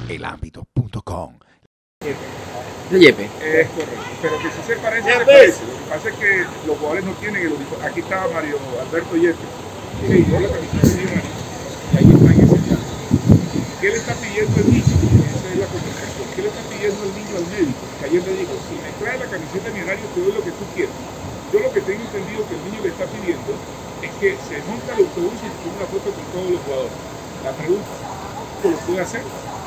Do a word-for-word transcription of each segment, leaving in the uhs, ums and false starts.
el ámbito punto com. De Yepe. Es correcto, pero que si se parece, se parece. Lo que pasa es que los jugadores no tienen el uniforme. Aquí está Mario Alberto Yepes, que dio la camiseta de Millonarios, y ahí está en ese caso. ¿Qué le está pidiendo el niño? Esa es la conversación. ¿Qué le está pidiendo el niño al médico? Que ayer le dijo, si me trae la camiseta de Millonarios, te doy lo que tú quieras. Yo lo que tengo entendido que el niño le está pidiendo es que se monta el autobús y se tome una foto con todos los jugadores. La pregunta, ¿lo puede hacer?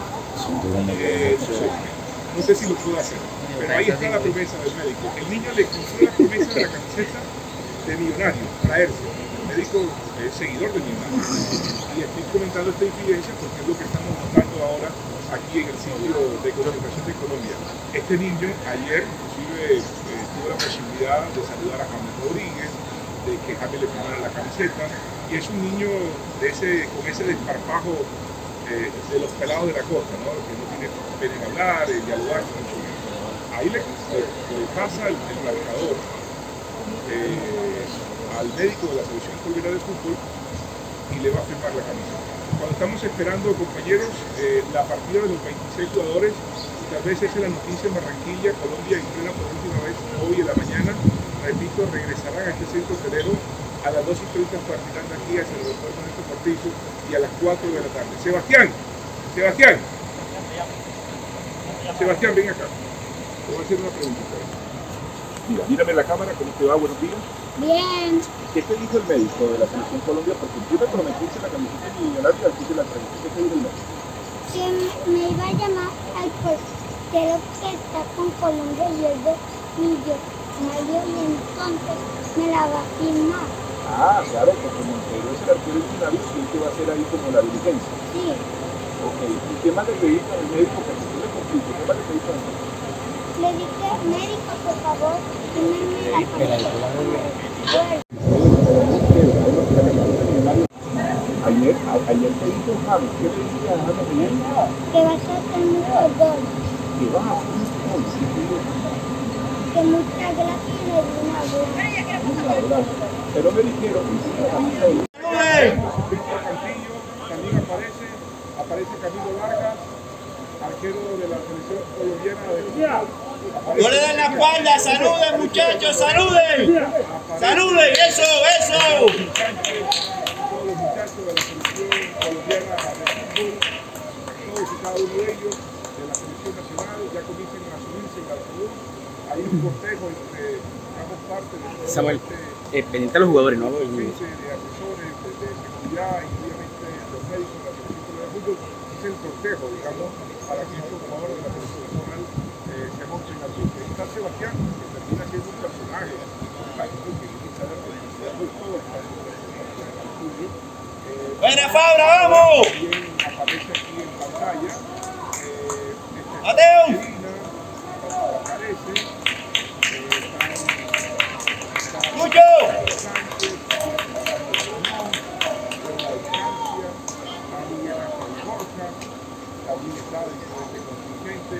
Eh, no sé si lo puede hacer, pero ahí está la promesa del médico. El niño le cumplió la promesa de la camiseta de Millonarios, traerse. El médico es seguidor de Millonarios. Y estoy comentando esta incidencia porque es lo que estamos mostrando ahora aquí en el sitio de Comunicación de Colombia. Este niño ayer inclusive eh, tuvo la posibilidad de saludar a James Rodríguez, de que James le firmara la camiseta, y es un niño de ese, con ese desparpajo eh, de los pelados de la costa, ¿no? Que no tiene pena en hablar, en dialogar con mucho gusto. Ahí le, le, le pasa el, el marcador eh, al médico de la selección colombiana de fútbol y le va a firmar la camiseta. Cuando estamos esperando, compañeros, eh, la partida de los veintiséis jugadores, tal vez esa es la noticia en Barranquilla, Colombia entrena por última vez hoy en la mañana, repito, regresarán a este centro hotelero a las dos y treinta partirán de aquí hacia el aeropuerto de este partido y a las cuatro de la tarde. Sebastián, Sebastián, Sebastián, ven acá. Te voy a hacer una pregunta. Mira, mírame la cámara, ¿cómo te va? Buenos días. Bien. ¿Qué te dijo el médico de la selección Colombia? Porque tú me prometiste la camiseta de Millonarios, así te la trajiste. ¿Qué te dijo el médico? Que me iba a llamar al portero que está con Colombia y es de Millonarios y entonces me la va a firmar. Ah, claro, porque Montero es el arquero de Millonarios y él te va a hacer ahí como la diligencia. Sí. Ok, ¿y qué más le pediste al médico? Porque tú le cumpliste, ¿qué más le pediste al médico? Le dije, médico, por favor, firme la camiseta. Ayer, ayer te dijo James, ¿qué le dijiste a James ayer? Que vas a hacer muchos goles. Que vas a hacer muchos goles. Que muchas gracias y le di una buena. Pero me dijeron que hiciste la camisa de Víctor Cantillo, también aparece, aparece Camilo Vargas, arquero de la selección colombiana de fútbol. No le den la espalda, saluden muchachos, saluden, saluden, eso, eso. Todos los muchachos de la selección colombiana de fútbol, todos y cada uno de ellos de la selección nacional, ya comienzan a subirse en el autobús. Hay un cortejo entre ambas partes de todo Samuel, este, eh, pendiente a los jugadores, ¿no? de asesores, de, de seguridad y obviamente los médicos de la selección colombiana de fútbol. Es el cortejo, digamos, para que estos jugadores de la selección nacional eh, se monten al bus. Está Sebastián, que termina siendo un personaje, imagino que inicia la felicidad de todo el país. ¡Buena Fabra, vamos! También aparece aquí en pantalla. Eh, este ¡Mateo! Medina, aparece. Eh, está, ¡Mucho! Sánchez, también Ángel Borja, también está dentro de este contingente.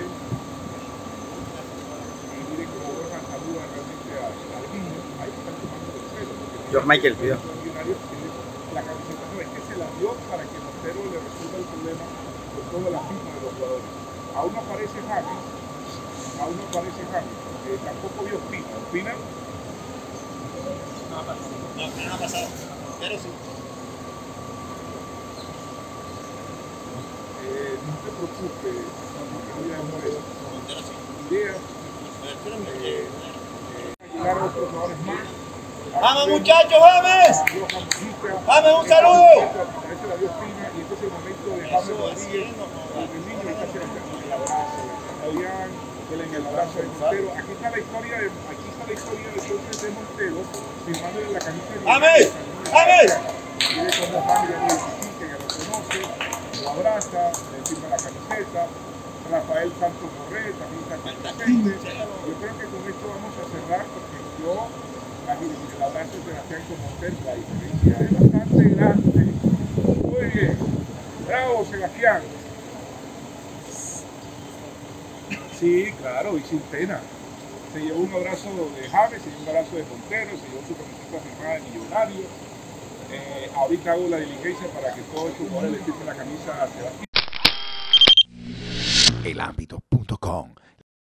Y miren cómo Borja saluda realmente al niño. Ahí están tomando el pelo. George Michael, cuidado. La camiseta no es que se la dio para que Montero le resuelva el problema con toda la firma de los jugadores. Aún no aparece James, aún no aparece James, eh, tampoco vio Ospina. ¿Ospina? No ha pasado. No, no ha pasado. Pero sí. Eh, no te preocupes, porque no ya hemos ideas. Eh, eh, llegar a otros jugadores más. ¡Vamos muchachos, James! ¡James, un saludo! Ese la dio Ospina y este es el momento de James Rodríguez, el niño está haciendo el abrazo de Fabián, en el abrazo de Montero. Aquí está la historia de, aquí está la historia de entonces de Montero, firmándole la camisa de ¡James! ¡James! Mire cómo James lo identifica, que lo conoce, lo abraza, le firma la camiseta. Rafael Santos Borré también está presente. Yo creo que con esto vamos a cerrar porque yo el abrazo de Sebastián con Montero, la diferencia es bastante grande. Muy bien, bravo Sebastián. Sí, claro, y sin pena. Se llevó un abrazo de James, se llevó un abrazo de Montero, se llevó su camiseta firmada de Millonario. Eh, ahorita hago la diligencia para que todos estos jugadores le firmen la camisa a Sebastián. el ámbito punto com.